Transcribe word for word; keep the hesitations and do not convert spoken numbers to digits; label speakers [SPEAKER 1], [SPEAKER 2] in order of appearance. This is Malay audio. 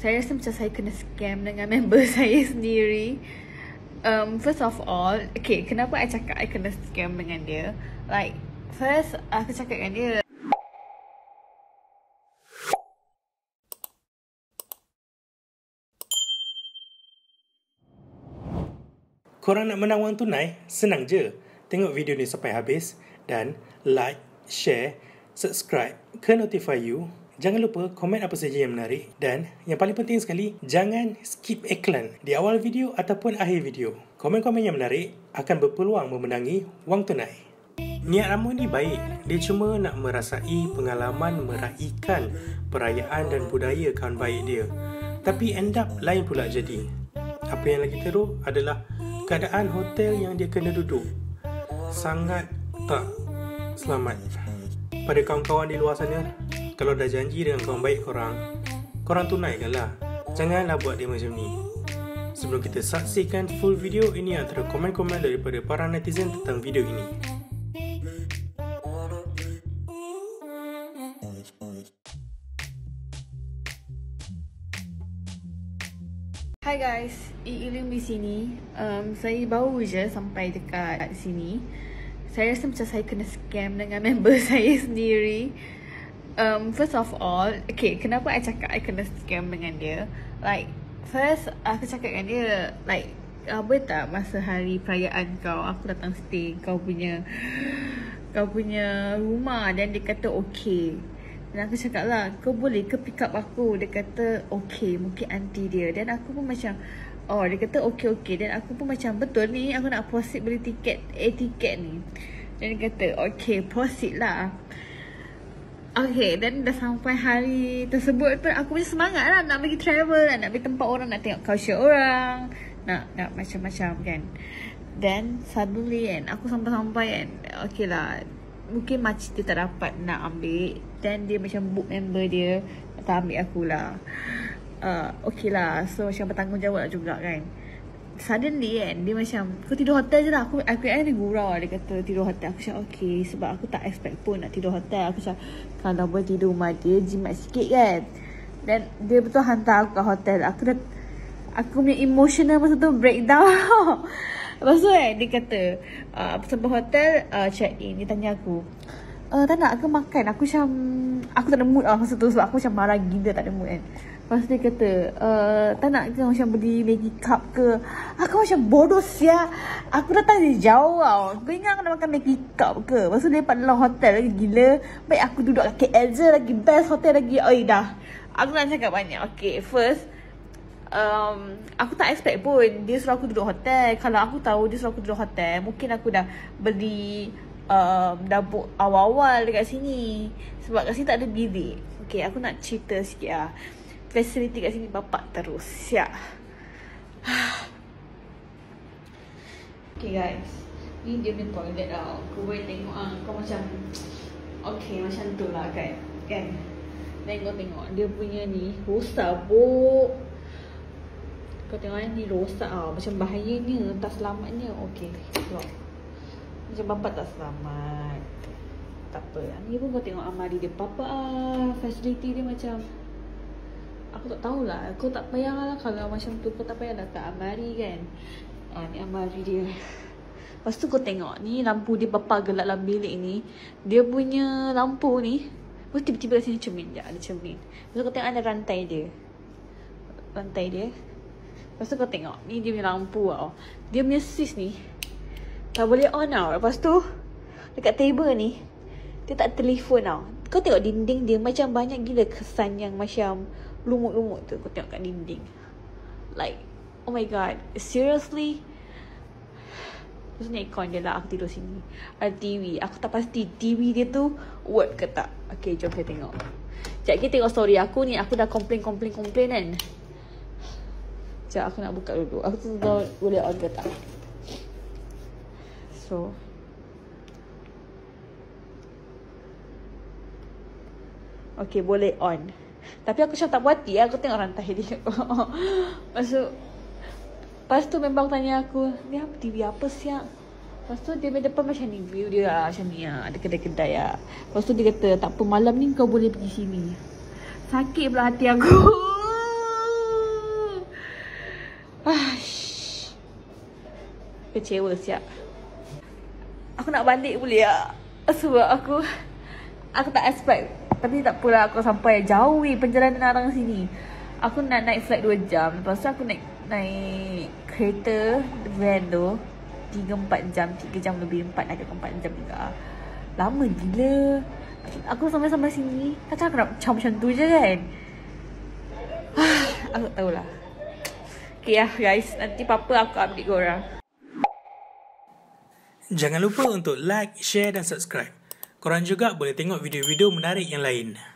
[SPEAKER 1] saya rasa macam saya kena scam dengan member saya sendiri. Um, first of all, okay, kenapa I cakap I kena scam dengan dia? Like, first, aku cakap dengan dia,
[SPEAKER 2] korang nak menang wang tunai? Senang je. Tengok video ni sampai habis dan like, share, subscribe ke Notify You. Jangan lupa komen apa saja yang menarik dan yang paling penting sekali, jangan skip iklan di awal video ataupun akhir video. Komen-komen yang menarik akan berpeluang memenangi wang tunai. Niat Ramo ni baik. Dia cuma nak merasai pengalaman meraihkan perayaan dan budaya kawan baik dia. Tapi end up lain pula jadi. Apa yang lagi teruk adalah keadaan hotel yang dia kena duduk sangat tak selamat. Pada kawan-kawan di luar sana, kalau dah janji dengan kawan baik korang, korang tunaikanlah. Janganlah buat dia macam ni. Sebelum kita saksikan full video, ini antara komen-komen daripada para netizen tentang video ini.
[SPEAKER 1] hi guys, Iilim di sini. Um, saya baru je sampai dekat sini. Saya rasa macam saya kena scam dengan member saya sendiri. Um, first of all, okay, kenapa I cakap I kena scam dengan dia? Like, first, aku cakap dengan dia, like, apa tak masa hari perayaan kau, aku datang stay kau punya kau punya rumah, dan dia kata okay. Dan aku cakap lah, kau boleh ke pick up aku? Dia kata okay, mungkin aunty dia. Dan aku pun macam, oh, dia kata okay okay. Dan aku pun macam, betul ni aku nak proceed beli tiket, eh tiket ni. Dan dia kata okay, proceed lah. Okay, dan dah sampai hari tersebut tu, aku punya semangat lah nak pergi travel lah, nak pergi tempat orang, nak tengok culture orang, nak nak macam-macam kan. Dan suddenly kan, aku sampai-sampai kan, okay lah, mungkin makcik dia tak dapat nak ambil, dan dia macam book member dia tak ambil aku lah. uh, Okay lah, so macam bertanggungjawab juga kan. Suddenly kan, dia macam, kau tidur hotel je lah. Aku aku kan dia gurau, dia kata tidur hotel. Aku cakap okay, sebab aku tak expect pun nak tidur hotel. Aku cakap kalau boleh tidur rumah dia, jimat sikit kan. Dan dia betul hantar aku ke hotel. Aku dah, aku punya emotional masa tu breakdown. Lepas tu kan, dia kata uh, sampai hotel, uh, check in. Dia tanya aku, uh, tak nak ke makan? Aku macam, aku tak ada mood lah masa tu, sebab aku macam marah gila, tak ada mood kan. Lepas tu dia kata, uh, tak nak ke macam beli Maggie cup ke? Aku macam bodoh siap. Aku datang dari jauh tau. Kau ingat aku nak makan Maggie cup ke? Lepas tu dia dapat dalam hotel lagi gila. Baik aku duduk kat K L je lagi, best hotel lagi. Oi dah, aku nak cakap banyak. Okay, first, Um, aku tak expect pun dia suruh aku duduk hotel. Kalau aku tahu dia suruh aku duduk hotel, mungkin aku dah beli um, dah book awal-awal dekat sini. Sebab kat sini tak ada bilik. Okay, aku nak cerita sikit lah. Facility kat sini bapak terus. Siap. Okay guys, ni dia punya toilet tau. Kau boleh tengok lah. Kau macam, okay macam tu lah kan. Kan, tengok-tengok dia punya ni rosak buk. Kau tengok ni rosak tau. Macam bahayanya, tak selamatnya. Okay, tengok. Macam bapak tak selamat. Tak apa. Ni pun kau tengok amari dia. Papa ah, facility dia macam, aku tak tahulah. Kau tak payah lah kalau macam tu. Kau tak payah letak amari kan. Ah, ni amari dia. Lepas tu kau tengok ni lampu dia papa gelap dalam bilik ni. Dia punya lampu ni, lepas tiba-tiba kat sini cermin. Sekejap ada cermin. Lepas tu kau tengok ada rantai dia. Rantai dia. Lepas tu kau tengok, ni dia punya lampu tau. Dia punya switch ni tak boleh on tau. Lepas tu dekat table ni, dia tak telefon tau. Kau tengok dinding dia macam banyak gila kesan yang macam lumut-lumut tu. Kau tengok kat dinding. Like, oh my god, seriously. Terus ni aircon dia lah, aku tidur sini. Ada T V, aku tak pasti T V dia tu work ke tak. Okay, jom kita tengok. Sekejap kita tengok story aku ni. Aku dah complain-complain-complain kan. Sekejap aku nak buka dulu. Aku tu tahu boleh on ke tak. So, okay, boleh on. Tapi aku macam tak puas hati lah. Aku tengok rantai dia. Lepas tu, lepas tu memang tanya aku, ni apa T V apa siap? Lepas tu dia depan macam ni, view dia lah, macam ni lah. Ada kedai-kedai lah. Lepas tu dia kata, tak apa, malam ni kau boleh pergi sini. Sakit pula hati aku. Aish. Kecewa siap. Aku nak balik boleh tak? Sebab aku Aku tak expect. Tapi tak apalah, aku sampai jauh weh perjalanan arang sini. Aku nak naik flight dua jam. Lepas tu aku naik Naik kereta van tu tiga empat jam. tiga jam lebih, empat ada empat jam juga. Lama gila. Aku sampai-sampai sini takkan aku nak macam-macam tu je kan. Aku tak tahulah. Okay lah guys, nanti apa-apa aku update korang.
[SPEAKER 2] Jangan lupa untuk like, share dan subscribe. Korang juga boleh tengok video-video menarik yang lain.